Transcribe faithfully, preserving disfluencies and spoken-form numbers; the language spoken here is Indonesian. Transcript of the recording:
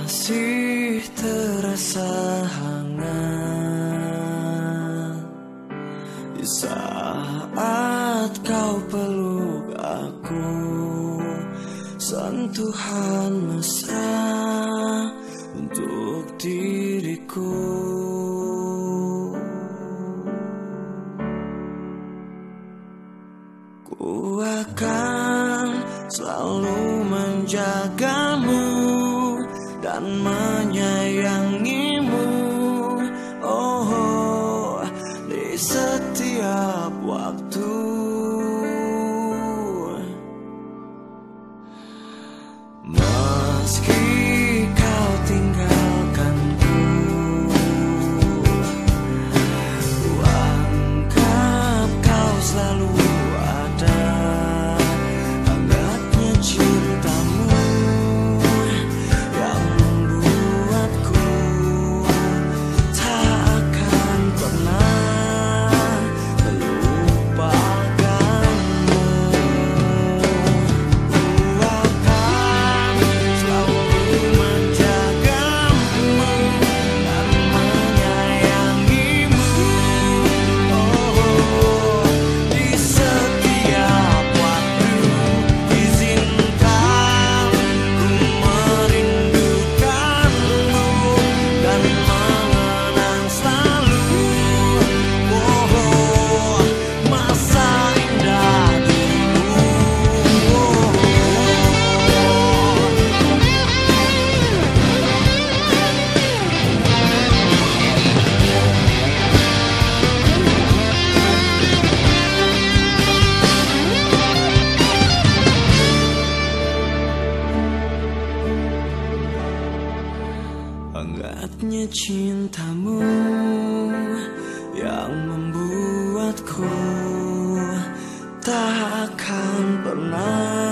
masih terasa hangat di saat kau peluk aku, sentuhan mesra untuk diriku. Ku akan selalu menjagamu dan menyayangimu, oh, di setiap waktu. Meski kau tinggalkanku, ku anggap kau selalu ada. Hangatnya cintamu yang membuatku tak akan pernah melupakanmu. Ku akan selalu menjagamu dan menyayangimu, oh, di setiap waktu. Izinkan ku merindukanmu dan mengenang selalu, oh, masa indah dulu. Hangatnya cintamu yang membuatku tak akan pernah